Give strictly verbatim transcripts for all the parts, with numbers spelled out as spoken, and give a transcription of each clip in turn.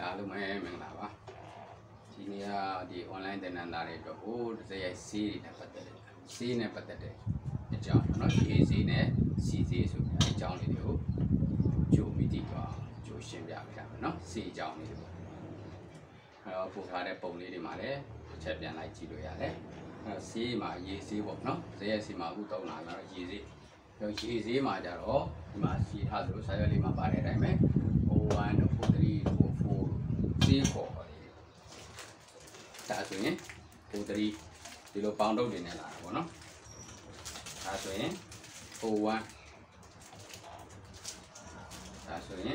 လာလို့မဲမင်္ဂလာပါဒီနေ့ကဒီ online သင်တန်းသားတွေအတွက်ကိုတစ်ရိုက်စီးနဲ့ပတ်သက်တယ်စီးနဲ့ပတ်သက်တဲ့အကြောင်းเนาะဒီစီးနဲ့စီးစီးဆိုတဲ့အကြောင်းလေးတွေကိုကြိုပြီးသိသွားကြိုရှင်းပြပေးတာမယ်เนาะစီးအကြောင်းလေးတွေပေါ့အဲတော့ပို့ထားတဲ့ပုံလေးတွေမှာလည်းတစ်ချက်ပြန်လိုက်ကြည့်လို့ရတယ်အဲတော့စီးမှာရေစီးပေါ့เนาะတစ်ရိုက်စီးမှာအခုသုံးတာကတော့ရေစီးရောရေစီးမှာကြတော့ဒီမှာစီးထားသလိုစာရွက်လေးမှာပါတဲ့အတိုင်းပဲ O one O three O four စီးခေါ်တယ်ဒါဆိုရင် O three ဒီလိုပေါင်းထုတ်နေလာတာပေါ့နော်ဒါဆိုရင် O one ဒါဆိုရင်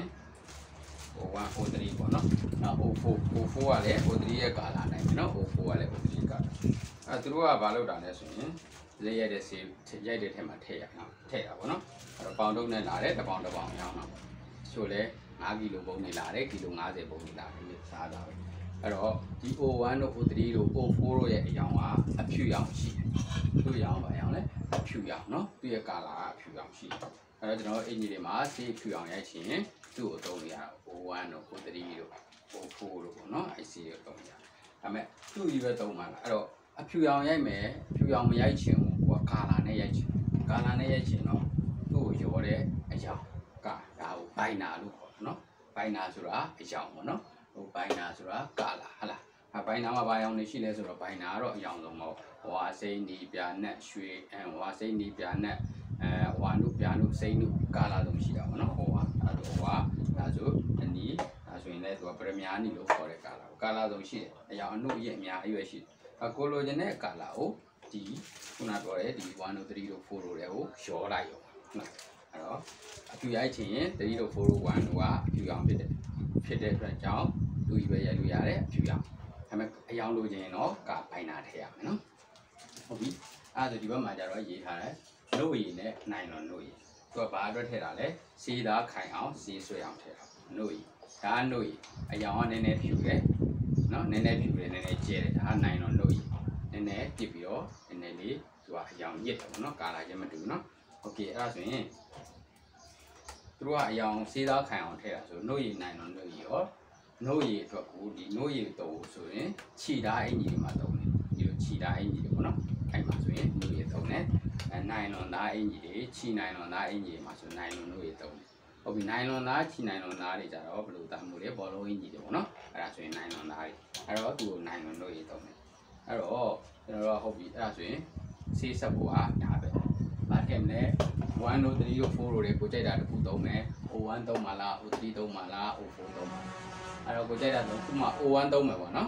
O one O three ပေါ့နော်နောက် O four O four ကလည်း O three ရဲ့ကာလာနိုင်မယ်နော် O four ကလည်း O three ကာလာအဲသူတို့ကဘာလုပ်တာလဲဆိုရင်လက်ရိုက်တဲ့စီရိုက်တဲ့ထဲမှာထည့်ရအောင်ထည့်တာပေါ့နော်အဲတော့ပေါင်းထုတ်နေလာတယ်တစ်ပေါင်းတစ်ပေါင်းရောင်းတော့ဆိုလဲfiveကီလိုပုံနေလာတယ်ကီလိုfiftyပုံနေလာတယ်စားတာပဲအဲ့တော့ဒီ O one တို့ O three တို့ O four တို့ရဲ့အရောင်ကအဖြူရောင်ရှိတယ်သူ့ရောင်ပါရောင်လဲအဖြူရောင်เนาะသူ့ရဲ့ကာလာကအဖြူရောင်ရှိတယ်အဲ့တော့ကျွန်တော်အင်ဂျီတွေမှာဆေးဖြူရောင်ရိုက်ချင်သူ့ကိုသုံးနေရတာ O one တို့ O three တို့ O four တို့ပေါ့เนาะအဲ့ဆေးကိုသုံးနေရဒါပေမဲ့သူ့ကြီးပဲသုံးမှာလားအဲ့တော့အဖြူရောင်ရိုက်မယ်ဖြူရောင်မရိုက်ချင်ဘူးကိုကကာလာနဲ့ရိုက်ချင်ကာလာနဲ့ရိုက်ချင်တော့သူ့ကိုရောတဲ့အရောင်ကဒါကိုဘိုင်နာလို့ခေါ်တယ်เนาะဘိုင်နာဆိုတာအရောင်ပေါ့နော်ဟိုဘိုင်နာဆိုတာကာလာဟလားအဘိုင်နာမှာဘာရောင်နေရှိလဲဆိုတော့ဘိုင်နာကတော့အရောင်ဆုံးပေါ့ဟွာစိမ့်ဒီပြာနဲ့ရွှေအဲဟွာစိမ့်ဒီပြာနဲ့အဲဟွာနုပြာနုစိမ့်နုကာလာဆုံးရှိတာပေါ့နော်ဟိုဟာအဲဟိုဟာဒါဆိုအနီးဒါဆိုရင်လည်းသူကပရမီယာနီလို့ခေါ်တဲ့ကာလာကာလာဆုံးရှိတယ်အရောင်အနုရဲ့အများအရွယ်ရှိတယ်အကိုလိုချင်တဲ့ကာလာကိုဒီခုနပြောတဲ့ဒီone two three fourတို့တွေကိုရောလိုက်ရောနော်အဲ့တော့အဖြူရိုက်ချင်ရင်threeတို့fourတို့oneတို့ကအဖြူရောင်ဖြစ်တယ်ဖြစ်တဲ့အတွက်ကြောင့်သူကြီးပဲရိုက်လို့ရတယ်အဖြူရောင်ဒါပေမဲ့အရောင်လိုချင်ရင်တော့ကဘိုင်နာထည့်ရမယ်နော်ဟုတ်ပြီအဲ့ဒါဒီဘက်မှာကျတော့ရေးထားတယ်နှုတ်ရည်နဲ့နိုင်လွန်နှုတ်ရည်သူကဘာအတွက်ထည့်တာလဲစီးသားခိုင်အောင်စီးဆွဲအောင်ထည့်တာနှုတ်ရည်ဒါနှုတ်ရည်အရောင်ကနည်းနည်းဖြူတယ်နော်နည်းနည်းဖြူတယ်နည်းနည်းကျဲတယ်ဒါနိုင်လွန်နှုတ်ရည်နည်းနည်းပြစ်ပြီးတော့နည်းနည်းလေးသူကအရောင်ရစ်တယ်ပေါ့နော်ကာလာချင်းမတူဘူးနော်โอเคအဲ့ဒါဆိုရင်သူတို့ကအရောင်စေးသားခံအောင်ထည့်တာဆိုနှုတ်ရည်နိုင်တော့နှုတ်ရည်ရောနှုတ်ရည်အတွက်ကိုဒီနှုတ်ရည်တုံးဆိုရင်ခြိသားအင်ကြီးတွေမှာတုံးတယ်ဒီလိုခြိသားအင်ကြီးတွေပေါ့နော်အဲ့မှာဆိုရင်နှုတ်ရည်တုံးတယ်အဲနိုင်လွန်သားအင်ကြီးတွေခြိနိုင်လွန်သားအင်ကြီးတွေမှာဆိုနိုင်လွန်နှုတ်ရည်တုံးတယ်ဟုတ်ပြီနိုင်လွန်သားခြိနိုင်လွန်သားတွေကြတော့ဘယ်လိုတမ်းမှုလဲဘောလုံးအင်ကြီးတွေပေါ့နော်အဲ့ဒါဆိုရင်နိုင်လွန်သားတွေအဲ့တော့သူ့ကိုနိုင်လွန်နှုတ်ရည်တုံးတယ်အဲ့တော့ကျွန်တော်တို့ဟုတ်ပြီအဲ့ဒါဆိုရင်စေးဆက်ဖို့ကဒါပဲဘာထည့်မလဲone two three fourတို့တွေကိုကြိုက်တာတစ်ခုသုံးမယ် O one သုံးပါလား O three သုံးပါလား O four သုံးပါလားအဲ့တော့ကိုကြိုက်တာသုံးခုမှ O one သုံးမယ်ပေါ့နော်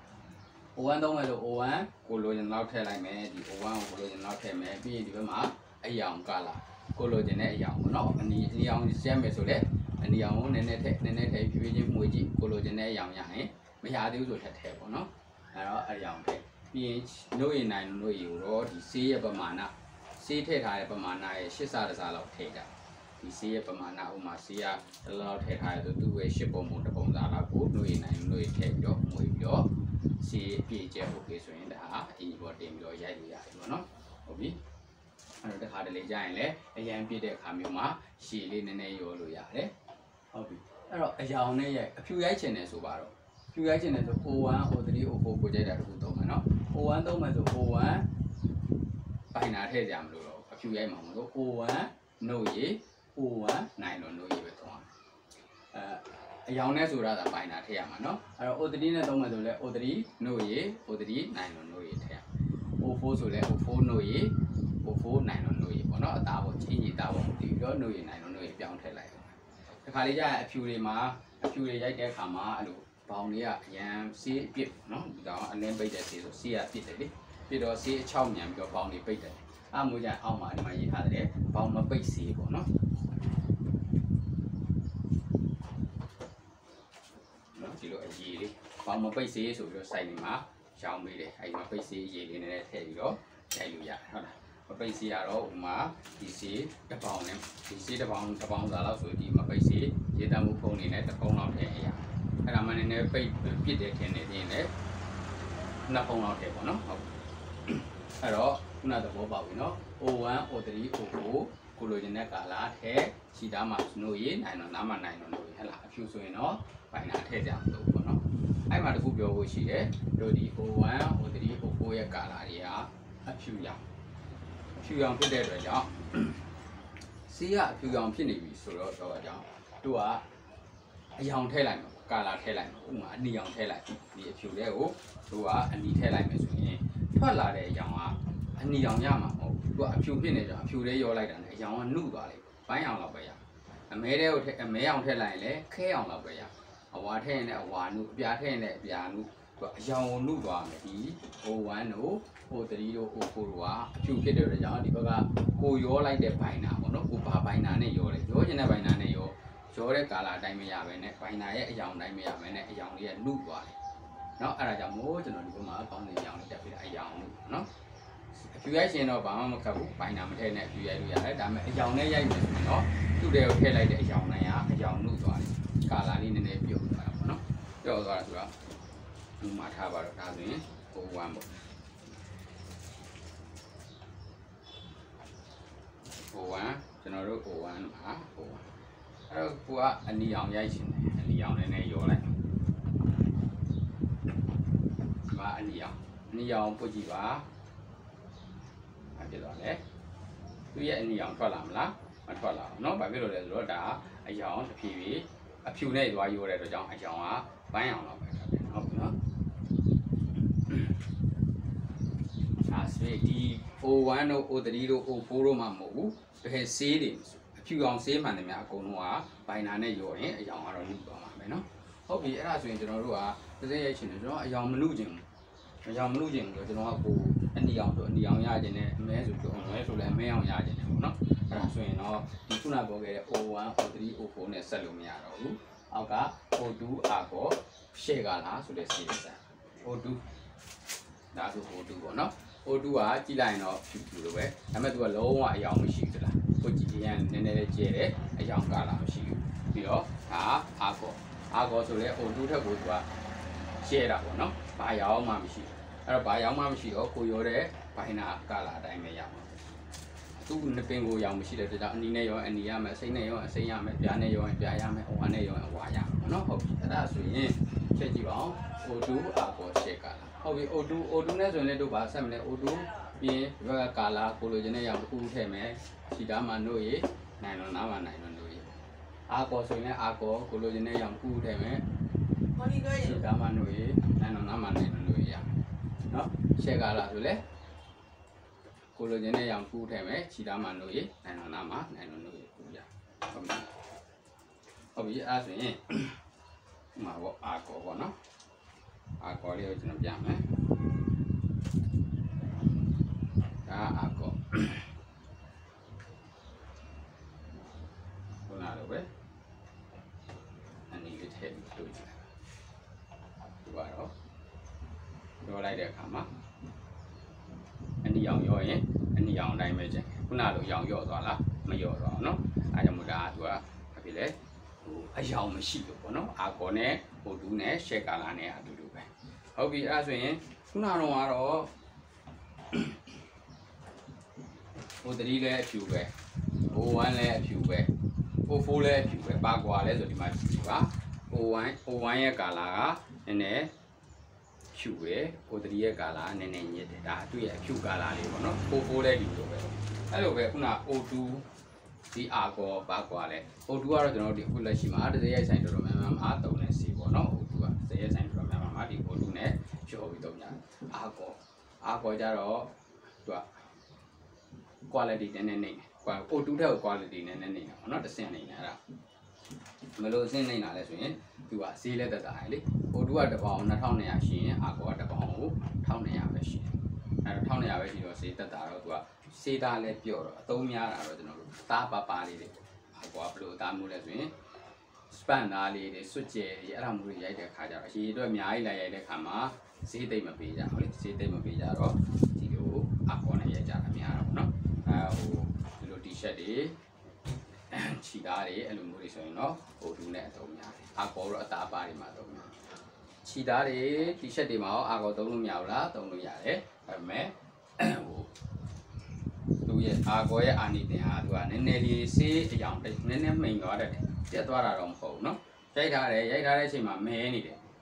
O one သုံးမယ်ဆို O one ကိုလိုချင်လောက်ထည့်လိုက်မယ်ဒီ O one ကိုလိုချင်လောက်ထည့်မယ်ပြီးရင်ဒီဘက်မှာအရောင်ကလာကိုလိုချင်တဲ့အရောင်ပေါ့နော်အနီအရောင်ဆက်မယ်ဆိုလေအနီရောင်ကိုနည်းနည်းထည့်နည်းနည်းထည့်ဖြည်းဖြည်းချင်းမှုကြည့်ကိုလိုချင်တဲ့အရောင်ရရင်မရသေးဘူးဆိုထည့်ထည့်ပေါ့နော်အဲ့တော့အရောင်ထည့်ပြီးရင်နှုတ်ရည်နိုင်နှုတ်ရည်ကိုတော့ဒီဆေးရဲ့ပမာဏဆေးထည့်ထားတဲ့ပမာဏရဲ့eightဆတစားလောက်ထည့်တာဒီဆေးရဲ့ပမာဏဥမာဆေးကတလောက်ထည့်ထားရဆိုသူ့ရဲ့eightပုံပုံတစ်ပုံစားလောက်ကိုနှုတ်ရည်နိုင်နှုတ်ရည်ထည့်ပြီးတော့မှုပြီးတော့ဆေးပြည့်ကျဲ okay ဆိုရင်ဒါအင်ဂျီပေါ်တင်ပြီးတော့ရိုက်လို့ရတယ်ပေါ့နော်ဟုတ်ပြီအဲ့တော့တစ်ခါတလေကြာရင်လည်းအရန်ပြည့်တဲ့အခါမျိုးမှာရှည်လေးနည်းနည်းရောလို့ရတယ်ဟုတ်ပြီအဲ့တော့အရောင်နဲ့ရိုက်အဖြူရိုက်ချင်တယ်ဆိုပါတော့ဖြူရိုက်ချင်တယ်ဆို O one O three O four ကိုကြိုက်တာတခုသုံးမယ်နော် O one သုံးမယ်ဆို O one ဘိုင်နာထည့်ကြမလို့တော့အဖြူရိုက်မှာမလို့ O one နှုတ်ရည် O one နိုင်လို့နှုတ်ရည်ပဲသုံးအောင်အဲအရောင်နဲ့ဆိုတာကဘိုင်နာထည့်ရမှာနော်အဲ့တော့ O three နဲ့သုံးမယ်ဆိုလဲ O three နှုတ်ရည် O three နိုင်လို့နှုတ်ရည်ထည့်ရ O four ဆိုလဲ O four နှုတ်ရည် O four နိုင်လို့နှုတ်ရည်ပေါ့နော်အသားပေါ်ချင်းကြီးသားပေါ်တည်ပြီးတော့နှုတ်ရည်နိုင်လို့နှုတ်ရည်ပြောင်းထည့်လိုက်အောင်တခါလေးကျရင်အဖြူတွေမှာအဖြူတွေရိုက်တဲ့အခါမှာအဲ့လိုဘောင်လေးကအရန်ဆေးအပြစ်နော်ဒီကောင်အလင်းပိတ်တဲ့ဆေးဆိုဆေးရပြစ်တယ်လေပြီးတော့ဆေးအချောက်မြန်ပြီးတော့ဘောင်တွေပိတ်တယ်အမိုးကြအောက်မှာဒီမှာရေးထားတယ်ဘောင်မပိတ်ဆေးပေါ့နော်နော်ဒီလိုအရေးလေးဘောင်မပိတ်ဆေးဆိုပြီးတော့စိုက်နေမှာရောင်းပေးတယ်အဲဒီမှာပိတ်ဆေးရေးလေးနဲ့ထည့်ပြီးတော့ရိုက်လို့ရတယ်ဟုတ်လားမပိတ်ဆေးရတော့ဥမာဒီဆေးတစ်ပေါင်နဲ့ဒီဆေးတစ်ပေါင်တစ်ပေါင်စာလောက်ဆိုဒီမပိတ်ဆေးရေတံမှုဖုံးနေနဲ့တစ်ပုံလောက်ထည့်ရအဲ့ဒါမှလည်းနည်းပိတ်ပြစ်တယ်ထင်နေသေးရင်လည်းနှစ်ပုံလောက်ထည့်ပေါ့နော်ဟုတ်အဲ့တော့ခုနသဘောပေါက်ပြီနော် O one O three O four ကိုလိုချင်တဲ့ကာလာထည့်ခြိသားမှာနှုတ်ရည်နိုင်တော့နားမှာနိုင်တော့နှုတ်ရည်ဟဲ့လားအဖြူဆိုရင်တော့ဘိုင်နာထည့်ကြအောင်လို့ပေါ့နော်အဲ့မှာတခုပြောဖို့ရှိတယ်တို့ဒီ O one O three O four ရဲ့ကာလာတွေကအဖြူရောင်အဖြူရောင်ဖြစ်တဲ့အတွက်ကြောင့်ဆေးကအဖြူရောင်ဖြစ်နေပြီဆိုတော့တော့ကြောင့်တို့ကအယောင်ထည့်လိုက်မှာကာလာထည့်လိုက်မှာဥမာအနီရောင်ထည့်လိုက်ဒီအဖြူလေးကိုတို့ကအနီထည့်လိုက်မယ်ဆိုရင်ထွက်လာတဲ့အယောင်ကအနီရောင်ရမှာမဟုတ်ဘူးတို့ကအဖြူဖြစ်နေကြအဖြူလေးရောလိုက်တာနဲ့အယောင်ကနှုတ်သွားလိမ့်ဘိုင်းအောင်လောက်ပဲရအမဲတဲ့ကိုအမဲအောင်ထည့်လိုက်ရင်လည်းခဲအောင်လောက်ပဲရအဝါထည့်ရင်လည်းအဝါနှုတ်အပြာထည့်ရင်လည်းအပြာနှုတ်သူကအယောင်ကိုနှုတ်သွားမယ်ဒီ O one တို့ O three တို့ O four တို့ကအဖြူဖြစ်တဲ့အတွက်ကြောင့်ဒီဘက်ကကိုရောလိုက်တဲ့ဘိုင်းနာပေါ့နော်ကိုဘာဘိုင်းနာနဲ့ရောတယ်ရောချင်တဲ့ဘိုင်းနာနဲ့ရောရောတဲ့ကာလာအတိုင်းမရပဲနဲ့ဘိုင်းနာရဲ့အယောင်တိုင်းမရပဲနဲ့အယောင်လေးကနှုတ်သွားတယ်เนาะအဲ့ဒါကြောင့်မို့ကျွန်တော်ဒီဘက်မှာပေါင်းနေရောင်လေးတက်ပြီးအယောင်လို့เนาะအဖြူရိုက်ရှင်တော့ဘာမှမခက်ဘူးဘိုင်းနာမထည့်နဲ့အဖြူရိုက်လို့ရတယ်ဒါပေမဲ့အယောင်နဲ့ရိုက်မယ်ဆိုရင်တော့သူ့တဲ့ကိုထည့်လိုက်တဲ့အယောင်တိုင်းကအယောင်နှုတ်သွားတယ်ကာလာလေးနည်းနည်းပြုတ်သွားတာပေါ့เนาะပြုတ်သွားတာဆိုတော့ဒီမှာထားပါတော့ဒါဆိုရင် O one ပေါ့ O one ကျွန်တော်တို့ O one မှာ O one အဲ့တော့ကိုကအနီအောင်ရိုက်ရှင်တယ်အနီအောင်နည်းနည်းရောလိုက်ဒီမှာအနီအောင်အနီအောင်ပုတ်ကြည့်ပါဘာဖြစ်သွားလဲသူရဲ့အနီအောင်ထွက်လာမလားမထွက်လာဘူးเนาะဘာဖြစ်လို့လဲဆိုတော့ဒါအယောင်တစ်ဖြည်းဖြည်းအဖြူနဲ့သွားရိုးတဲ့အတွက်ကြောင့်အယောင်ကဘိုင်းအောင်တော့ပဲထွက်တယ်ဟုတ်ပြီเนาะဒါဆိုဒီ O one တို့ O three တို့ O four တို့မှမဟုတ်ဘူးတကယ်ဆေးတွေအဖြူအောင်ဆေးမှန်တယ်များအကုန်လုံးကဘိုင်နာနဲ့ရောရင်အယောင်ကတော့နှုတ်သွားမှာပဲเนาะဟုတ်ပြီအဲ့ဒါဆိုရင်ကျွန်တော်တို့ကတစ်စက်ရိုက်ချင်တယ်ကျွန်တော်အယောင်မနှုတ်ချင်ဘူးအယောင်မနှုတ်ချင်ဘူးဆိုကျွန်တော်ကကိုအနီအောင်ဆိုအနီအောင်ရချင်တယ်အမဲဆိုတော့အမဲဆိုလည်းအမဲအောင်ရချင်တယ်ပေါ့เนาะအဲ့ဒါဆိုရင်တော့ဒီခုနပြောခဲ့တဲ့ O one O three O four နဲ့ဆက်လို့မရတော့ဘူးအောက်က O two အာကောရှေ့ကလားဆိုတဲ့စီးစံ O two ဒါဆို O two ပေါ့เนาะO two ကကြည့်လိုက်ရင်တော့ဖြူဖြူလိုပဲဒါပေမဲ့သူကလုံးဝအယောင်မရှိဘူးလားကိုကြည့်ရင်နည်းနည်းလေးကျဲတယ်အယောင်ကလာမရှိဘူးပြီးတော့ဒါအာကောအာကောဆိုလဲ O two ထက်ကိုသူကကျဲတာပေါ့နော်ဘာယောင်မှမရှိဘူးအဲ့တော့ဘာယောင်မှမရှိတော့ကိုရောတဲ့ဘိုင်နာကလာအတိုင်းပဲရမှာသူ့နှစ်ပင်ကိုယောင်မရှိတဲ့ကြောင့်အနီနဲ့ရောအနီရမယ်စိတ်နဲ့ရောအစိမ်းရမယ်ပြားနဲ့ရောပြားရမယ်အဝါနဲ့ရောအဝါရမယ်ပေါ့နော်ဟုတ်ပြီအဲ့ဒါဆိုရင်ချက်ကြည့်ပါအောင် O two အာကောရှေ့ကလာဟုတ်ပြီ O two O two နဲ့ဆိုရင်လည်းတို့ဘာဆက်မလဲ O two ပြီးရင်ဒီဘက်ကကာလာကိုလိုချင်တဲ့ရောင်တစ်ခုထည့်မယ်ခြိသားမှနှုတ်ရနိုင်တော့နားမှနိုင်တော့နှုတ်ရအာကောဆိုရင်လည်းအာကောကိုလိုချင်တဲ့ရောင်တစ်ခုထည့်မယ်ဟောဒီတော့ခြိသားမှနှုတ်ရနိုင်တော့နားမှနိုင်တော့နှုတ်ရเนาะရှေ့ကာလာဆိုလဲကိုလိုချင်တဲ့ရောင်တစ်ခုထည့်မယ်ခြိသားမှနှုတ်ရနိုင်တော့နားမှနိုင်တော့နှုတ်ရဟုတ်ပြီဟုတ်ပြီဟုတ်ပြီအဲ့ဆိုရင်ဥမာပေါ့အာကောပေါ့เนาะအာကောလေးကိုကျွန်တော်ပြမယ်ဒါအာကောခုနလိုပဲအနည်းလေးထည့်ပြီးတွေ့ကြည့်ဒီကတော့ရောလိုက်တဲ့အခါမှာအနည်းအောင်ရောရင်အနည်းအောင်အတိုင်းပဲကျန်ခုနလိုရောင်ရော့သွားလားမရော့သွားအောင်เนาะအဲကြောင့်မို့ဒါကသူကဘာဖြစ်လဲဟိုအယောင်မရှိလို့ပေါ့เนาะအာကောနဲ့ဟိုတူးနဲ့ရှက်ကာလာနဲ့အတူတူပဲဟုတ်ပြီအဲ့ဆိုရင်ခုနကတော့ကတော့ O three လည်းအဖြူပဲ O one လည်းအဖြူပဲ O four လည်းအဖြူပဲပါကွာလဲဆိုဒီမှာကြည့်ပါ O one O one ရဲ့ကာလာကနည်းနည်းဖြူပဲ O three ရဲ့ကာလာကနည်းနည်းညစ်တယ်ဒါသူ့ရဲ့အဖြူကာလာလေးပေါ့နော် O four လည်းဒီလိုပဲအဲ့လိုပဲခုန O two ဒီအာကောပါကွာလဲ O two ကတော့ကျွန်တော်တို့ဒီအခုလက်ရှိမှာတစ်စက်ရိုက်ဆိုင်တော်တော်များများမှာသုံးနေစီပေါ့နော် O two ကတစ်စက်ရိုက်ဆိုင်တော်တော်များများမှာဒီ O two နဲ့ရောပြီးသုံးကြအာကောအာကောကြတော့သူက quality နည်းနည်းနေတယ် O two ထက် quality နည်းနည်းနေတယ်ပေါ့နော်တစ်ဆင့်နေတယ်အဲ့ဒါမလို့အဆင့်နေတာလဲဆိုရင်သူကဈေးလက်သက်သာလေ O two ကတစ်ပေါင်နှစ်ထောင်နှစ်ရာရှိရင်အာကောကတစ်ပေါင်ကိုတစ်ထောင်နှစ်ရာပဲရှိတယ်အဲ့တော့တစ်ထောင်နှစ်ရာပဲရှိတော့ဈေးသက်သာတော့သူကဈေးသားလဲပြော့တော့အသုံးများတာတော့ကျွန်တော်တို့သားပါပါလေးတွေအာကောကဘယ်လိုသားမျိုးလဲဆိုရင် span သားလေးတွေစွတ်ကျဲတွေအဲ့ဒါမျိုးတွေရိုက်တဲ့ခါကျတော့အရေးအတွက်အများကြီးလိုက်ရိုက်တဲ့ခါမှာဈေးသိမ့်မပေးကြဘူးလေဈေးသိမ့်မပေးကြတော့ဒီလိုအာကောနဲ့ရိုက်ကြတာများတော့နော်အဲဟိုဒီလို T-shirt တွေခြိသားတွေအဲ့လိုမျိုးတွေဆိုရင်တော့ဟိုဒူးနဲ့အသုံးများတယ်အာကောတော့အသားပါတွေမှာသုံးများခြိသားတွေ T-shirt တွေမှာရောအာကောသုံးလို့မရဘူးလားသုံးလို့ရတယ်ဒါပေမဲ့ဟိုသူရဲ့အာကောရဲ့အာနိသင်ဟာသူကနည်းနည်းလေးစေးအယောင်နည်းနည်းမှိန်သွားတယ်ပြတ်သွားတာတော့မဟုတ်ဘူးနော်ရိုက်ထားတယ်ရိုက်ထားတဲ့အချိန်မှာမဲနေတယ်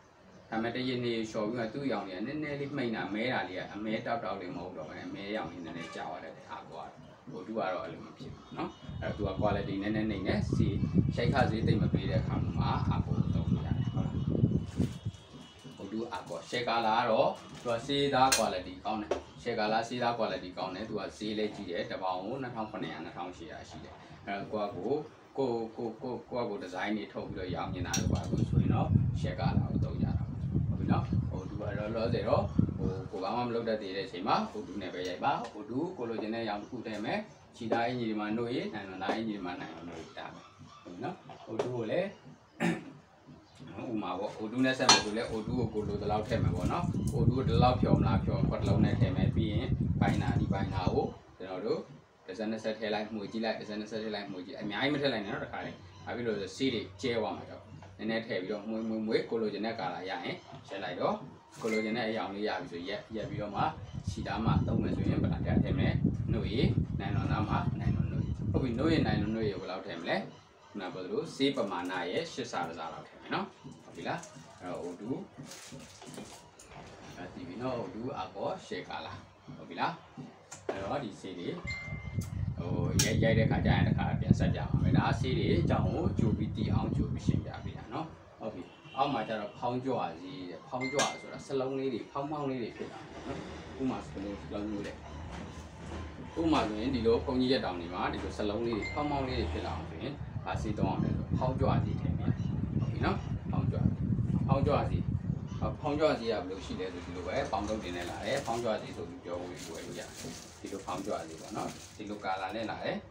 ဒါပေမဲ့တရင်းနေလျှော်ပြီးတော့သူ့ရောင်လေးနည်းနည်းလေးမှိန်တာမဲတာလေးကအမဲတောက်တောက်လေးမဟုတ်တော့ဘူးမဲရောင်လေးနည်းနည်းကြာသွားတယ်အားကွာဟိုသူကတော့အဲ့လိုမဖြစ်ဘူးเนาะအဲ့တော့သူက quality နည်းနည်းနေနေစီရှိုက်ခဈေးတိတ်မပေးတဲ့အခါမှာအားကိုသုံးလို့ရတယ်ဟုတ်လားဟိုသူအားကိုရှယ်ကာလာကတော့သူကစေးသား quality ကောင်းတယ်ရှယ်ကာလာစေးသား quality ကောင်းတယ်သူကဈေးလေးကြီးတယ်တစ်ပေါင်ကိုနှစ်ထောင်ခုနှစ်ရာနှစ်ထောင်ရှစ်ရာရှိတယ်အဲ့တော့ကိုကကိုကိုကိုကိုကိုဒီဇိုင်းတွေထုတ်ပြီးတော့ရောင်းနေတာလို့ပါလို့ဆိုရင်တော့ရှယ်ကာလာကိုသုံးကြတာဟုတ်ပြီနော်ဟိုသူကတော့လောစေတော့ဟိုကိုဘာမှမလုပ်တတ်သေးတဲ့အချိန်မှာဟိုသူနဲ့ပဲရိုက်ပါဟိုသူကိုလိုချင်တဲ့ရောင်တစ်ခုတည်းမဲ့ခြေသားအင်ကြီးတွေမှာနှုတ်ရနိုင်တော့နိုင်အင်ကြီးတွေမှာနိုင်အောင်နှုတ်တာပဲဟုတ်နော်ဟိုသူကိုလည်းဥမာပေါ့ဟိုသူနဲ့ဆက်မယ်ဆိုလဲဟိုသူကိုကိုလိုတလောက်ထည့်မယ်ပေါ့နော်ဟိုသူကိုတလောက်ဖြော်မလားဖြော်ခွက်တစ်လုံးနဲ့ထည့်မယ်ပြီးရင်ဘိုင်နာဒီဘိုင်နာကိုကျွန်တော်တို့ဒဇန်နဲ့ဆက်ထည့်လိုက်မှုကြည့်လိုက်ဒဇန်နဲ့ဆက်ထည့်လိုက်မှုကြည့်အများကြီးမထည့်လိုက်နဲ့တော့တခါလေဘာဖြစ်လို့လဲစီးတွေကျဲသွားမှာတော့နည်းနည်းထည့်ပြီးတော့မွေးမွေးမွေးကိုလိုချင်တဲ့ကာလာရရင်ရှင်းလိုက်တော့ကိုလိုချင်တဲ့အရောင်လေးရပြီဆိုရက်ရက်ပြီးတော့မှခြိသားမှသုံးမယ်ဆိုရင်ဗလာတက်ထည့်မယ်နှုတ်ရည်နိုင်တော်သားမှနိုင်တော်နှုတ်ဟုတ်ပြီနှုတ်ရည်နိုင်တော်နှုတ်ရည်ဘယ်လောက်ထည့်မလဲခုနကပြောသလိုစေးပမာဏရဲ့ရှစ်ဆတစ်စားလောက်ထည့်မယ်နော်ဟုတ်ပြီလားအဲ့တော့ O တူအဲဒီပြီးတော့ O တူအကောရှယ်ကာလာဟုတ်ပြီလားအဲ့တော့ဒီစေးတွေဟိုရိုက်ရိုက်တဲ့ခါကျရင်တခါပြန်ဆက်ကြပါမယ်ဒါစေးတွေအကြောင်းကိုကြိုပြီးတီးအောင်ကြိုပြီးရှင်းပြပေးတာနော်ဟုတ်ပြီအောက်မှာကျတော့ဖောင်းကြွစီတဲ့ဖောင်းကြွဆိုတာစလုံးလေးတွေဖောင်းဖောင်းလေးတွေဖြစ်တာနော်ဥမာစလုံးစလုံးမျိုးတဲ့ဥမာဆိုရင်ဒီလိုပုံကြီးရက်တောင်တွေမှာဒီလိုစလုံးလေးတွေဖောင်းဖောင်းလေးတွေဖြစ်လာအောင်ဆိုရင်ဒါစီသုံးအောင်လဲဆိုဖောင်းကြွစီထည့်မယ်ဟုတ်ပြီနော်ဖောင်းကြွဖောင်းကြွစီဖောင်းကြွစီကဘယ်လိုရှိလဲဆိုဒီလိုပဲပေါင်တုပ်တင်နေလာတယ်ဖောင်းကြွစီဆိုပြီးပြောဝေးဝေးလို့ရတယ်ဒီလိုဖောင်းကြွစီပေါ့နော်ဒီလိုကာလာနဲ့လာတယ်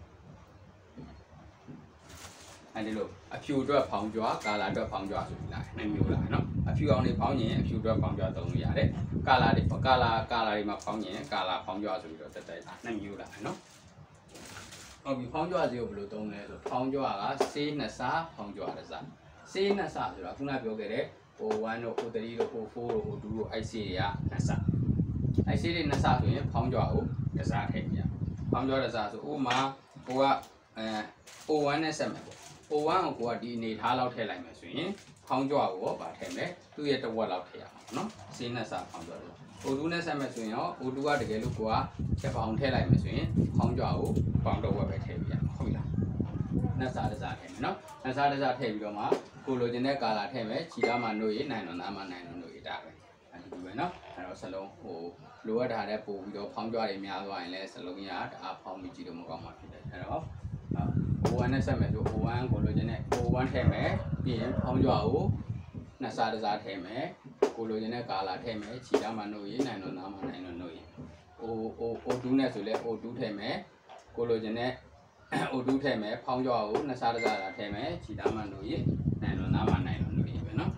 အဲဒီလိုအဖြူအတွက်ဖောင်းကြွကာလာအတွက်ဖောင်းကြွဆိုပြီးလာနှစ်မျိုးလာနော်အဖြူအောင်တွေဖောင်းရင်အဖြူအတွက်ဖောင်းကြွသုံးလို့ရတယ်ကာလာတွေကာလာကာလာတွေမှာဖောင်းရင်ကာလာဖောင်းကြွဆိုပြီးတော့တက်တက်လာနှစ်မျိုးလာနော်ဟုတ်ပြီဖောင်းကြွစီကိုဘယ်လိုသုံးလဲဆိုဖောင်းကြွကစေးနှစ်စားဖောင်းကြွတစ်စားစေးနှစ်စားဆိုတာခုနပြောခဲ့တဲ့ O one တို့ O three တို့ O four တို့ O two တို့ I C တွေကနှစ်စားI C တွေနှစ်စားဆိုရင်ဖောင်းကြွကိုတစ်စားထည့်ပြရဖောင်းကြွတစ်စားဆိုဥမာကိုကအဲ O one နဲ့ဆက်မယ်ပေါ့O one ကိုကဒီအနေထားလောက်ထည့်လိုက်မယ်ဆိုရင်ဖောင်းကြွကိုရောဗာထည့်မယ်သူ့ရဲ့တစ်ဝက်လောက်ထည့်ရအောင်နော်စေးနှစ်စားဖောင်းကြွလို့ O two နဲ့ဆက်မယ်ဆိုရင်ရော O two ကတကယ်လို့ကိုကချက်ပေါင်ထည့်လိုက်မယ်ဆိုရင်ဖောင်းကြွကိုပေါင်တော့ဝက်ပဲထည့်ပြရအောင်ဟုတ်ပြီလားနှစ်စားတစ်စားထည့်မယ်နော်နှစ်စားတစ်စားထည့်ပြီးတော့မှကိုလိုချင်တဲ့ကာလာထည့်မယ်ခြိသားမှနှုတ်ရည်နိုင်တော့သားမှနိုင်တော့နှုတ်ရည်ဒါပဲအဲဒီပဲနော်အဲ့တော့စလုံးဟိုလိုအပ်တာတဲ့ပို့ပြီးတော့ဖောင်းကြွတွေများသွားရင်လည်းစလုံးရတအားဖောင်းပြီးကြည့်လို့မကောင်းမှဖြစ်တယ်အဲ့တော့ O one နဲ့ဆက်မယ်ဆို O one ကိုလိုချင်တဲ့ O one ထည့်မယ်ပြီးရင်ဖောင်းကြွကိုနှစ်စားတစ်စားထည့်မယ်ကိုလိုချင်တဲ့ကာလာထည့်မယ်ခြိသားမှနှုတ်ရည်နိုင်တော့သားမှနိုင်တော့နှုတ်ရည် O O O two နဲ့ဆိုလဲ O two ထည့်မယ်ကိုလိုချင်တဲ့ O two ထည့်မယ်ဖောင်းကြွကိုနှစ်စားတစ်စားထည့်မယ်ခြိသားမှနှုတ်ရည်နိုင်တော့သားမှနိုင်တော့နှုတ်ရည်ပဲနော်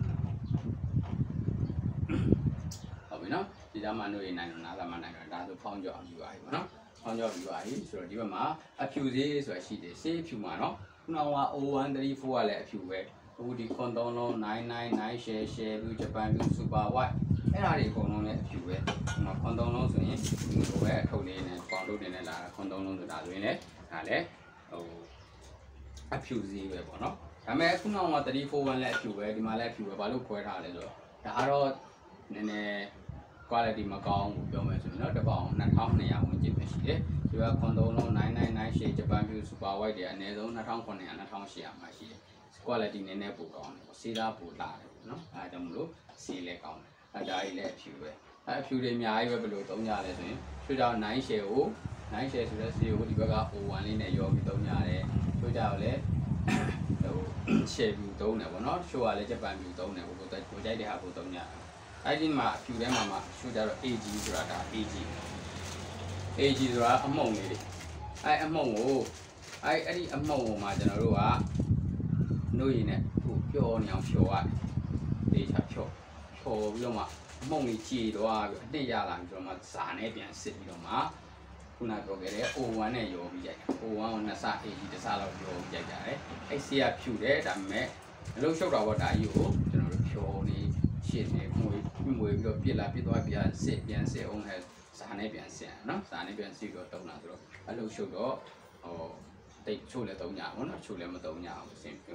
ဟုတ်ပြီနော်ခြိသားမှနှုတ်ရည်နိုင်တော့သားမှနိုင်တော့ဒါဆိုဖောင်းကြွအောင်ယူပါပြီပေါ့နော်ဖောင်းကြွယူပါပြီဆိုတော့ဒီဘက်မှာအဖြူစေးဆိုတာရှိတယ်စေးအဖြူမှာနော်ခုနက O one three four ကလည်းအဖြူပဲအခုဒီခွန်သုံးလုံးnine nine nine share share ပြီးဂျပန်ပြီး super white အဲ့ဒါတွေအကုန်လုံးလည်းအဖြူပဲဒီမှာခွန်သုံးလုံးဆိုရင်ဒီလိုပဲအထုပ်လေးနဲ့ပေါင်လုပ်တင်နေလာခွန်သုံးလုံးဆိုတာဆိုရင်လည်းဒါလည်းဟိုအဖြူစေးပဲပေါ့နော်ဒါပေမဲ့ခုနကthree four oneလည်းအဖြူပဲဒီမှာလည်းအဖြူပဲဘာလို့ခွဲထားလဲဆိုတော့ဒါကတော့နည်းနည်း quality မကောင်းဘူးပြောမယ်ဆိုရင်တော့တစ်ပေါင်နှစ်ထောင်နှစ်ရာဝန်းကျင်ပဲရှိတယ်ဒီကခွန်သုံးလုံးnine nine nine share ဂျပန်ပြီး super white တွေအနည်းဆုံးနှစ်ထောင်ခုနှစ်ရာနှစ်ထောင်ရှစ်ရာမှာရှိတယ်quality နည်းနည်းပိုကောင်းတယ်စေးသားပိုလာတယ်ပေါ့နော်အဲဒါကြောင့်မလို့စေးလည်းကောင်းတယ်အဲဒါကြီးလည်းအဖြူပဲအဲအဖြူတွေအများကြီးပဲဘယ်လိုသုံးကြလဲဆိုရင်ချို့ကြောင့် nine share ကိုnine share ဆိုတဲ့စေးကိုဒီဘက်က O one လေးနဲ့ရောပြီးသုံးကြတယ်ချို့ကြောင့်လည်းဟို share view သုံးတယ်ပေါ့နော်ချို့ကလည်းဂျပန် view သုံးတယ်ကိုကိုကြိုက်တဲ့ဟာကိုသုံးကြတယ်အဲဒီမှာအဖြူထဲမှာမှချို့ကြတော့ A G ဆိုတာဒါ A G A G ဆိုတာအမုံလေးတွေအဲအမုံကိုအဲအဲ့ဒီအမုံကိုမှကျွန်တော်တို့ကနှုတ်ရည်နဲ့ဟိုဖြောနေအောင်ဖြောရတယ်ဒေချာဖြောဖြောပြီးတော့မှအမုံကြီးကြည်သွားပြီးအတစ်ရလာပြီးတော့မှဇာနဲ့ပြန်စစ်ပြီးတော့မှခုနပြောခဲ့တဲ့ O one နဲ့ရောပြီးရိုက် O one ကိုနှစ်ဆ A G တစ်ဆလောက်ရောပြီးရိုက်ကြတယ်အဲ့စီကဖြူတယ်ဒါပေမဲ့အလုံးရှုပ်တာပေါ့ဒါကြီးကိုကျွန်တော်တို့ဖြောနေရှင်းနေမွေမွေပြီးတော့ပြစ်လာပြစ်သွားပြန်စစ်ပြန်စစ်အောင်လဲဇာနဲ့ပြန်စစ်နော်ဇာနဲ့ပြန်စစ်တော့တုံးတာဆိုတော့အလုံးရှုပ်တော့ဟိုတိတ်ချို့လည်းတုံးကြအောင်နော်ချို့လည်းမတုံးကြအောင်စင်ပြော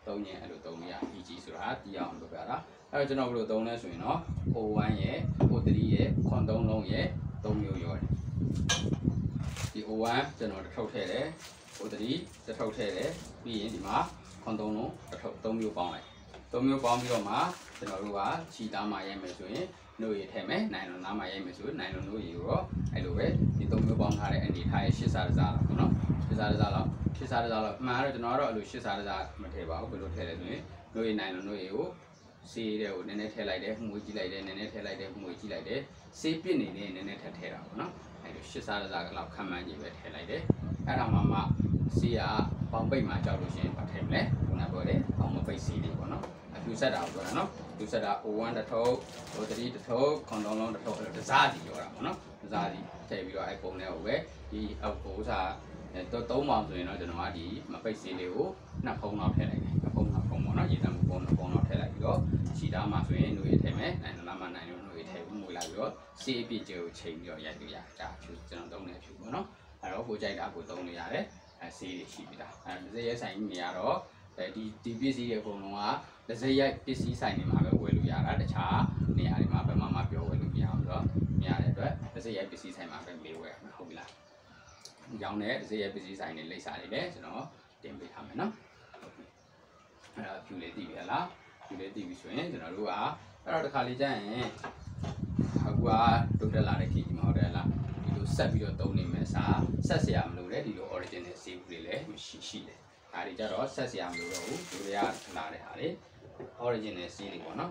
သုံးရင်အဲ့လိုသုံးရ E G ဆိုတာတရားအောင်လုပ်ပြတာအဲ့တော့ကျွန်တော်ဘယ်လိုသုံးလဲဆိုရင်တော့ O one ရဲ့ O three ရဲ့ခွန်သုံးလုံးရဲ့သုံးမျိုးရောတယ်ဒီ O one ကျွန်တော်တစ်ထုပ်ထည့်တယ် O three တစ်ထုပ်ထည့်တယ်ပြီးရင်ဒီမှာခွန်သုံးလုံးတစ်ထုပ်သုံးမျိုးပေါင်းလိုက်သုံးမျိုးပေါင်းပြီးတော့မှကျွန်တော်တို့ကခြိသားမှာရိုက်မယ်ဆိုရင်နှုတ်ရည်ထည့်မယ်နိုင်လုံးသားမှာရိုက်မယ်ဆိုရင်နိုင်လုံးနှုတ်ရည်ကိုတော့အဲ့လိုပဲဒီသုံးမျိုးပေါင်းထားတဲ့အနေထားရဲ့ရှစ်စားတစားလောက်ပေါ့နော်ရှစ်စားတစားလောက်ရှစ်စားတစားလောက်အမှန်တော့ကျွန်တော်ကတော့အဲ့လိုရှစ်စားတစားမထည့်ပါဘူးဘယ်လိုထည့်လဲဆိုရင်နှုတ်ရည်နိုင်လုံးနှုတ်ရည်ကိုစေးတဲ့ကိုနည်းနည်းထည့်လိုက်တယ်မှုကြည့်လိုက်တယ်နည်းနည်းထည့်လိုက်တယ်မှုကြည့်လိုက်တယ်စေးပြစ်နေနေနည်းနည်းထည့်ထည့်တာပေါ့နော်အဲ့လိုရှစ်စားတစားလောက်ခံမှန်းကြီးပဲထည့်လိုက်တယ်အဲ့ဒါမှမှစေးကပေါင်ပိတ်မှာကြောက်လို့ရှိရင်ဘာထည့်မလဲခုနပြောတယ်ပေါင်မပိတ်စေးလေးပေါ့နော်လူဆက်တာကိုပြောတာနော်လူဆက်တာ O one တစ်ထုပ် O three တစ်ထုပ်ခွန်လုံးလုံးတစ်ထုပ်အဲ့လိုတစားစီပြောတာပေါ့နော်တစားစီထည့်ပြီးတော့အဲ့ပုံထဲကိုပဲဒီအောက်ကိုစားတော့သုံးပေါင်ဆိုရင်တော့ကျွန်တော်ကဒီမပိတ်စေးလေးကိုနှစ်ဖုံလောက်ထည့်လိုက်တယ်နှစ်ဖုံနှစ်ဖုံပေါ့နော်ရေတံမှုပုံနှစ်ဖုံလောက်ထည့်လိုက်ပြီးတော့ခြိသားမှာဆိုရင်နှုတ်ရထည့်မယ်နိုင်လာမှနိုင်လို့နှုတ်ရထည့်ပြီးမွေလိုက်ပြီးတော့စေးအပြည့်ကျကိုချိန်ပြီးတော့ရိုက်လို့ရတာဖြူကျွန်တော်သုံးနေဖြူပေါ့နော်အဲ့တော့ကိုကြိုက်တာကိုသုံးလို့ရတယ်အဲစေးတွေရှိပြီလားအဲစေးရဲဆိုင်ကြီးနေရတော့အဲဒီဒီပစ္စည်းတွေအကုန်လုံးကတစ်စက်ရိုက်ပစ္စည်းဆိုင်တွေမှာပဲဝယ်လို့ရတာတခြားနေရာတွေမှာဘယ်မှမပြောဝယ်လို့မရဘူးဆိုတော့မရတဲ့အတွက်တစ်စက်ရိုက်ပစ္စည်းဆိုင်မှာပဲမေးဝယ်မှာဟုတ်ပြီလားရောင်းတဲ့တစ်စက်ရိုက်ပစ္စည်းဆိုင်တွေလိပ်စာတွေလည်းကျွန်တော်တင်ပေးထားမယ်နော်ဟုတ်ပြီအဲ့ဒါဖြူလေးတည်ပြီလားဖြူလေးတည်ပြီဆိုရင်ကျွန်တော်တို့ကအဲ့တော့တစ်ခါလေးကျရင်အခုကတုတ်တက်လာတဲ့ခေတ်ကြီးမဟုတ်တယ်လားဒီလိုဆက်ပြီးတော့သုံးနေမယ်စာဆက်စရာမလိုတဲ့ဒီလို original save တွေလည်းရှိရှိတယ်ဒါတွေကြတော့ဆက်စရာမလိုတော့ဘူးဒီတွေကလာတဲ့ဟာတွေ original seed တွေပေါ့နော်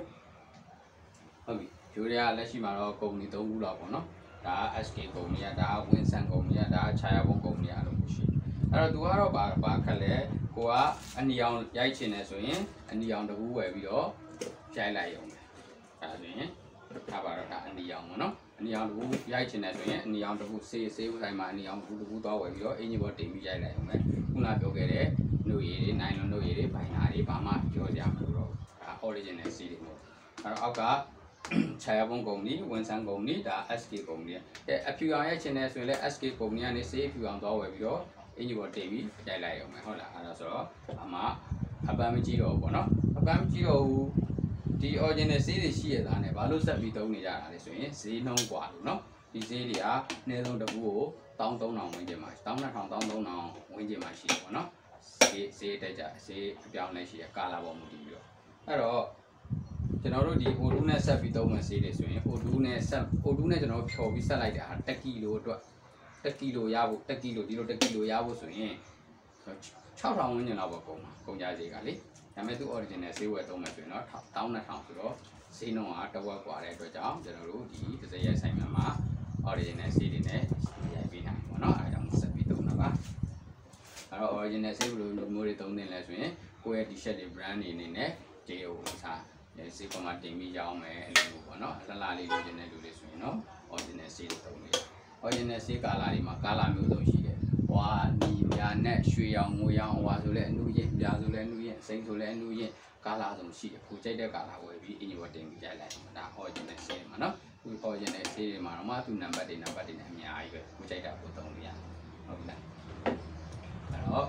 ဟုတ်ပြီဒီတွေကလက်ရှိမှာတော့ကုမ္ပဏီသုံးခုလောက်ပေါ့နော်ဒါ S K ကုမ္ပဏီကဒါ Winson ကုမ္ပဏီကဒါ Chaya Bong ကုမ္ပဏီကလို့ရှိအဲ့တော့သူကတော့ဘာဘာခက်လဲကိုကအနီအောင်ရိုက်ချင်တယ်ဆိုရင်အနီအောင်တကူဝယ်ပြီးတော့ရိုက်လိုက်ရုံပဲဒါဆိုရင်ဒါပါတော့ဒါအနီအောင်ပေါ့နော်အနီအောင်တကူရိုက်ချင်တယ်ဆိုရင်အနီအောင်တကူစေးစေးဥဆိုင်မှာအနီအောင်တကူတကူသွားဝယ်ပြီးတော့အင်ဂျင်ဘောတင်ပြီးရိုက်လိုက်ရုံပဲခုနပြောခဲ့တဲ့နှုတ်ရည်တွေနိုင်လုံးနှုတ်ရည်တွေဘိုင်နာတွေဘာမှပြောကြမလို့တော့ဒါ original seed တွေပေါ့အဲ့တော့အောက်က Chaya Bong ကုမ္ပဏီ Winson ကုမ္ပဏီဒါ S K ကုမ္ပဏီအဲအဖြူအောင်ရိုက်ချင်တယ်ဆိုရင်လည်း S K ကုမ္ပဏီကနေစေးဖြူအောင်သွားဝယ်ပြီးတော့အင်ဂျင်ဘောတင်ပြီးရိုက်လိုက်ရုံပဲဟုတ်လားအဲ့ဒါဆိုတော့အမှအပန်းမကြည့်တော့ဘူးပေါ့နော်အပန်းမကြည့်တော့ဘူးဒီ original seed တွေရှိရတာနဲ့ဘာလို့ဆက်ပြီးသုံးနေကြတာလဲဆိုရင်ဈေးနှုန်းกว่าလို့နော်ဒီဈေးတွေကအနည်းဆုံးတစ်ခုကိုone thousand three hundredဝန်းကျင်မှာone thousand two hundred one thousand three hundredဝန်းကျင်မှာရှိတယ်ပေါ့နော်ဈေးဈေးတက်ကြဈေးအပြောင်းလဲရှိတယ်ကာလာပေါ်မူတည်ပြီးတော့အဲ့တော့ကျွန်တော်တို့ဒီ O two နဲ့ဆက်ပြီးသုံးမယ်ဈေးတွေဆိုရင် O two နဲ့ဆက် O two နဲ့ကျွန်တော်ဖြော်ပြီးဆက်လိုက်တာoneကီလိုအတွက်oneကီလိုရဖို့oneကီလိုဒီလိုoneကီလိုရဖို့ဆိုရင်six thousandဝန်းကျင်လောက်ပဲကုန်မှာကုန်ကြဈေးကလေဒါပေမဲ့သူ original ဈေးဝယ်သုံးမယ်ဆိုရင်တော့twelve thousandဆိုတော့ဈေးနှုန်းကတဝက်กว่าတဲ့အတွက်ကြောင့်ကျွန်တော်တို့ဒီတစ်စက်ရိုက်ဆိုင်မှာ original ဈေးတွေနဲ့ရိုက်ပေးနိုင်ပါတော့အဲဒါကြောင့်ဆက်ပြီးသုံးတာပါအဲ့တော့ original ဈေးဘယ်လိုလိုမျိုးတွေသုံးနေလဲဆိုရင်ကိုယ့်ရဲ့ t-shirt တွေ brand တွေအနေနဲ့ဒီဟိုစားဈေးပေါ်မှာတင်ပြီးရောင်းမယ်အဲ့လိုမျိုးပေါ့နော်လှလှလေးလိုချင်တဲ့လူတွေဆိုရင်တော့ original ဈေးတွေသုံးနေတယ် original ဈေးကာလာတွေမှာကာလာမျိုးစုံရှိတယ်ဟွာနီပြာနဲ့ရွှေရောင်ငွေရောင်ဟွာဆိုလဲအနုရင်ပြာဆိုလဲအနုရင်စိမ့်ဆိုလဲအနုရင်ကာလာဆုံးရှိတယ်ကိုကြိုက်တဲ့ကာလာဝယ်ပြီးအင်ဂျင်ဘောတင်ပြီးရိုက်လိုက်ဒါ original ဈေးမှာနော်ဒီ original ဈေးတွေမှာတော့မှသူ့ number တွေ number တွေနဲ့အများကြီးပဲကိုကြိုက်တာကိုသုံးလို့ရတယ်ဟုတ်ပြီလားအဲ့တော့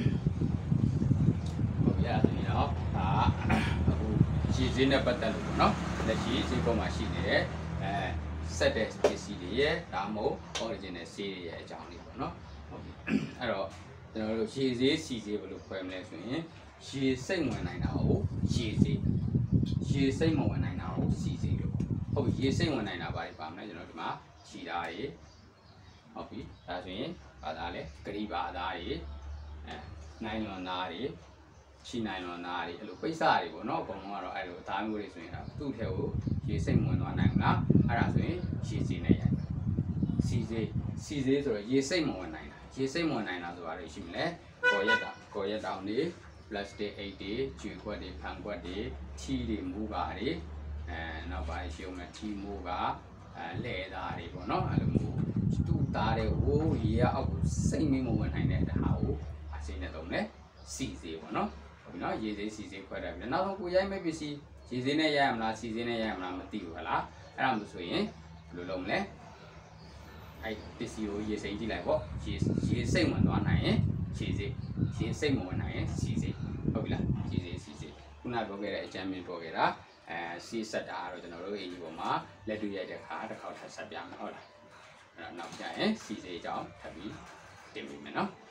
ဟုတ်ပြီအဲ့ဒါဆိုရင်တော့ဒါအခုရှည်ဈေးနဲ့ပတ်သက်လို့ပေါ့နော်လက်ရှိဈေးပေါ်မှာရှိနေတဲ့အဲဆက်တဲ့ပစ္စည်းတွေရဲ့ဒါမှမဟုတ် original ဈေးတွေရဲ့အကြောင်းလေးပေါ့နော်ဟုတ်ပြီအဲ့တော့ကျွန်တော်တို့ရှည်ဈေးစီဈေးဘယ်လိုခွဲမလဲဆိုရင်ရှည်စိတ်ဝင်နိုင်တာကိုရှည်ဈေးရှည်စိတ်မဝင်နိုင်တာကိုစီဈေးလို့ဟုတ်ပြီရေစိတ်ဝင်နိုင်တာဘာတွေပါမလဲကျွန်တော်ဒီမှာခြီသားတွေဟုတ်ပြီဒါဆိုရင်ဘာသားလဲဂရိပါသားတွေအဲနိုင်လွန်သားတွေခြီနိုင်လွန်သားတွေအဲ့လိုပိတ်စတွေပေါ့နော်အကုန်လုံးကတော့အဲ့လိုအသားမျိုးတွေဆိုရင်ဒါသူ့ထဲကိုရေစိတ်ဝင်သွားနိုင်မလားအဲ့ဒါဆိုရင်ရှည်ဈေးနဲ့ရိုက်စီဈေးစီဈေးဆိုတော့ရေစိတ်မဝင်နိုင်တာရေစိတ်မဝင်နိုင်တာဆိုတာတွေရှိမလဲကော်ရက်တာကော်ရက်တောင်တွေ plastic အိတ်တွေကျွေခွက်တွေဖန်ခွက်တွေထီတွေမူကားတွေအဲနောက်ပိုင်းရှုံးမဲ့ထီမူကားအဲလှဲသားတွေပေါ့နော်အဲ့လိုမျိုးတူသားတွေဟိုရေရအောက်ကိုစိတ်မင်းမဝင်နိုင်တဲ့ဟာကိုအစိမ့်နဲ့တော့လဲစီဈေးပေါ့နော်ဟုတ်ပြီနော်ရေဈေးစီဈေးခွဲတယ်ပြီးနောက်ဆုံးကိုရိုက်မဲ့ပစ္စည်းရေဈေးနဲ့ရိုက်ရမလားစီဈေးနဲ့ရိုက်ရမလားမသိဘူးဟလားအဲ့ဒါမျိုးဆိုရင်ဘယ်လိုလုပ်မလဲအဲ့ပစ္စည်းကိုရေစိမ့်ကြည့်လိုက်ပေါ့ရေရေစိမ့်ဝင်သွားနိုင်ရင်ခြေစိမ့်ရေစိမ့်မဝင်နိုင်ရင်စီစိမ့်ဟုတ်ပြီလားစီစေစီစေခုနပြောခဲ့တဲ့အချမ်းမင်းပြောခဲ့တာအဲစီဆက်တာတော့ကျွန်တော်တို့အင်ဂျီပေါ်မှာလက်တွေ့ရိုက်တဲ့ခါတစ်ခေါက်ထပ်ဆက်ပြမယ်ဟုတ်လားအဲ့တော့နောက်ကျရင်စီစေအကြောင်းထပ်ပြီးတင်ပေးမယ်နော်